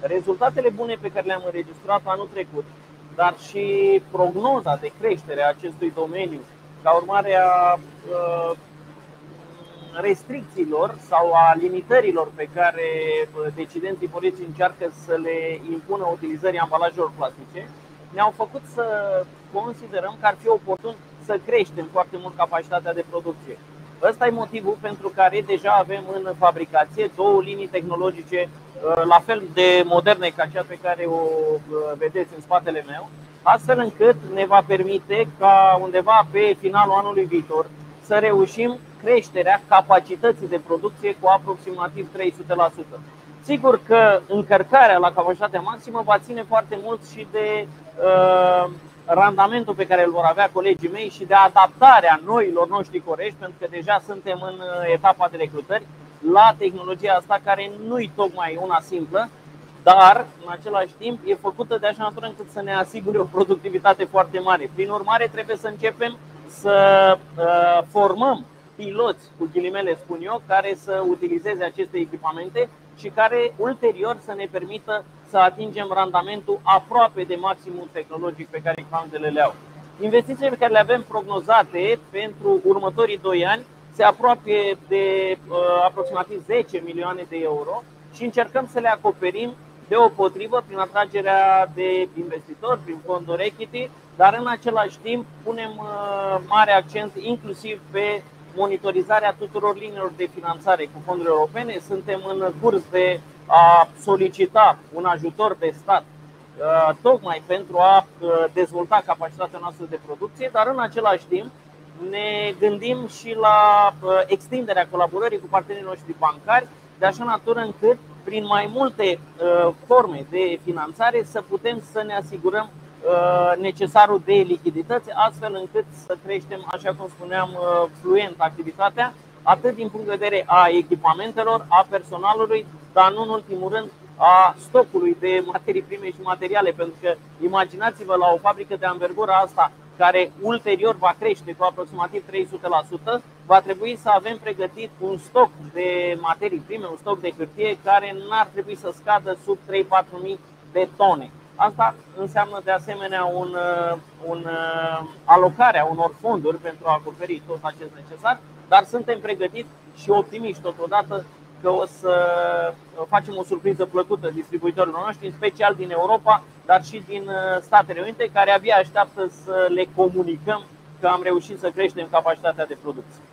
rezultatele bune pe care le-am înregistrat anul trecut, dar și prognoza de creștere a acestui domeniu ca urmare a restricțiilor sau a limitărilor pe care decidenții politici încearcă să le impună utilizării ambalajelor plastice, ne-au făcut să considerăm că ar fi oportun să creștem foarte mult capacitatea de producție. Ăsta e motivul pentru care deja avem în fabricație două linii tehnologice la fel de moderne ca cea pe care o vedeți în spatele meu, astfel încât ne va permite ca undeva pe finalul anului viitor să reușim creșterea capacității de producție cu aproximativ 300%. Sigur că încărcarea la capacitatea maximă va ține foarte mult și de randamentul pe care îl vor avea colegii mei și de adaptarea noilor noștri corești, pentru că deja suntem în etapa de recrutări la tehnologia asta, care nu-i tocmai una simplă, dar în același timp e făcută de așa natură încât să ne asigure o productivitate foarte mare. Prin urmare, trebuie să începem să formăm piloți, cu ghilimele spun eu, care să utilizeze aceste echipamente și care ulterior să ne permită să atingem randamentul aproape de maximul tehnologic pe care echipamentele le au. Investițiile pe care le avem prognozate pentru următorii 2 ani se apropie de aproximativ 10 milioane de euro și încercăm să le acoperim deopotrivă prin atragerea de investitori, prin fonduri equity, dar în același timp punem mare accent inclusiv pe monitorizarea tuturor liniilor de finanțare cu fonduri europene. Suntem în curs de a solicita un ajutor de stat tocmai pentru a dezvolta capacitatea noastră de producție, dar în același timp ne gândim și la extinderea colaborării cu partenerii noștri bancari, de așa natură încât prin mai multe forme de finanțare să putem să ne asigurăm necesarul de lichidități, astfel încât să creștem, așa cum spuneam, fluent activitatea, atât din punct de vedere a echipamentelor, a personalului, dar nu în ultimul rând a stocului de materii prime și materiale, pentru că imaginați-vă la o fabrică de anvergura asta, care ulterior va crește cu aproximativ 300%, va trebui să avem pregătit un stoc de materii prime, un stoc de hârtie care n-ar trebui să scadă sub 3-4 mii de tone. Asta înseamnă de asemenea alocarea unor fonduri pentru a acoperi tot acest necesar, dar suntem pregătiți și optimiști totodată că o să facem o surpriză plăcută distribuitorilor noștri, în special din Europa, dar și din Statele Unite, care abia așteaptă să le comunicăm că am reușit să creștem capacitatea de producție.